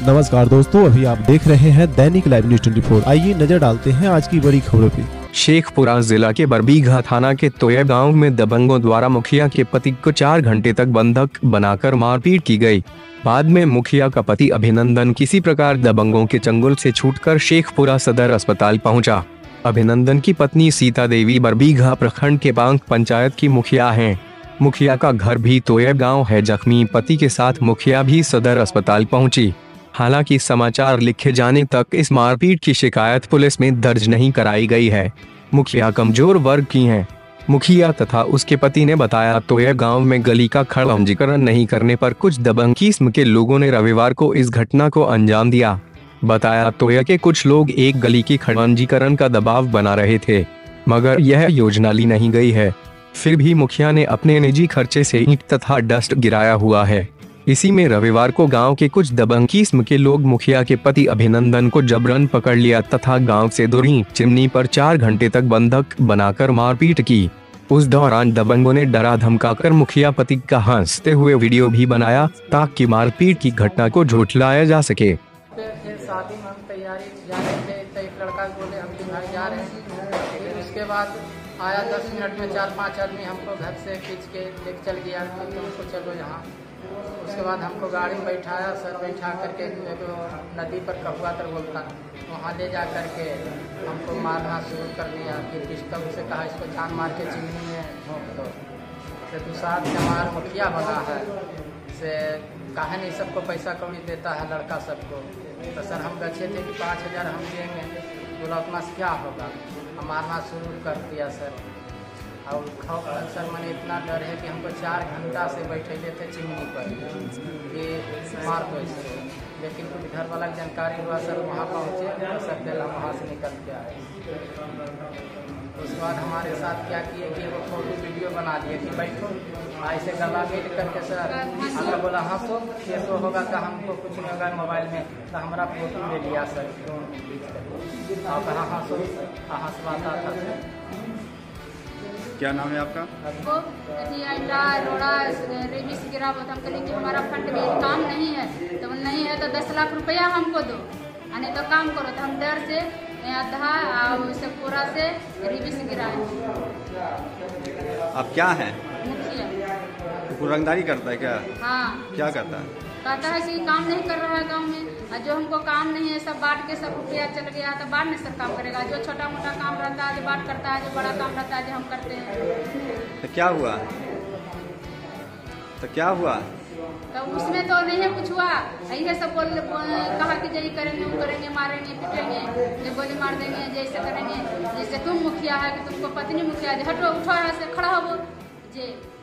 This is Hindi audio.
नमस्कार दोस्तों, अभी आप देख रहे हैं दैनिक लाइव न्यूज 24। आइए नजर डालते हैं आज की बड़ी खबरों पे। शेखपुरा जिला के बरबीघा थाना के तोया गांव में दबंगों द्वारा मुखिया के पति को 4 घंटे तक बंधक बनाकर मारपीट की गई। बाद में मुखिया का पति अभिनंदन किसी प्रकार दबंगों के चंगुल से छूटकर शेखपुरा सदर अस्पताल पहुंचा। अभिनंदन की पत्नी सीता देवी बरबीघा प्रखंड के बांक पंचायत की मुखिया हैं। मुखिया का घर भी तोया गांव है। जख्मी पति के साथ मुखिया भी सदर अस्पताल पहुंची। हालांकि समाचार लिखे जाने तक इस मारपीट की शिकायत पुलिस में दर्ज नहीं कराई गई है। मुखिया कमजोर वर्ग की हैं। मुखिया तथा उसके पति ने बताया, तोया गांव में गली का खड़ंजीकरण नहीं करने पर कुछ दबंग किस्म के लोगों ने रविवार को इस घटना को अंजाम दिया। बताया, तोया के कुछ लोग एक गली की खड़ंजीकरण का दबाव बना रहे थे, मगर यह योजना ली नहीं गई है। फिर भी मुखिया ने अपने निजी खर्चे से ईंट तथा डस्ट गिराया हुआ है। इसी में रविवार को गांव के कुछ दबंग किस्म के लोग मुखिया के पति अभिनंदन को जबरन पकड़ लिया तथा गांव से दूरी चिमनी पर 4 घंटे तक बंधक बनाकर मारपीट की। उस दौरान दबंगों ने डरा धमकाकर मुखिया पति का हंसते हुए वीडियो भी बनाया ताकि मारपीट की घटना को झुठलाया जा सके। शादी में हम तैयारी जा रहे थे, तो एक लड़का बोले हम दिखाई जा रहे हैं। फिर उसके बाद आया 10 मिनट में 4-5 आदमी हमको घर से खींच के लेके चल गया, तो तुमको चलो यहाँ। उसके बाद हमको गाड़ी में बैठाया, सर बैठा करके नदी पर कहुआ तर बोलता, वहाँ ले जा करके हमको मारना शुरू कर दिया। फिर पिस्टल से कहा इसको जान मार के चिमनी में झोंक दो। फिर दूसरा हमारा मुखिया बना है से कहा नहीं सबको पैसा कौड़ी देता है लड़का सबको। तो सर हम बचे थे कि 5000 हम देंगे। बोला अपना से क्या होगा, हम मारना शुरू कर दिया सर। और सर मैंने इतना डर है कि हमको 4 घंटा से बैठे थे चिमनी पर कि मार दो इसको। लेकिन कुछ घर वाला की जानकारी हुआ, सर वहाँ पहुँचे तो सर पहले वहाँ से निकल के आए। उसके बाद हमारे साथ क्या किए कि वो फोटो वीडियो बना दिए कि बैठो ऐसे गला मिल करके सर हमने बोला हंसो, ये तो होगा तो हमको कुछ नहीं होगा मोबाइल में, तो हमारा फोटो ले लिया सर और कहा हंसो, हंसवाता था सर। क्या नाम है आपका? कि हमारा फंड में काम नहीं है, तो नहीं है तो 10 लाख रुपया हमको दो, नहीं तो काम करो। तो हम डर से आधा और पूरा से रिबिस गिराए। आप क्या हैं? मुखिया। रंगदारी करता है क्या? हाँ। क्या करता है? कहता है कि काम नहीं कर रहा है गांव में, और जो हमको काम नहीं है सब बांट के सब रुपया चल गया, तो बाद में सर काम करेगा। जो छोटा मोटा काम रहता है जो बांट करता है, जो बड़ा काम रहता है जो हम करते हैं। तो क्या हुआ? तो उसमें तो नहीं कुछ हुआ, यही सब कहा कि यही करेंगे, वो करेंगे, मारेंगे, पीटेंगे, ये गोली मार देंगे, जैसे करेंगे। जैसे तुम मुखिया है कि तुमको पत्नी मुखिया है, हटो उठो यहाँ से खड़ा हो जे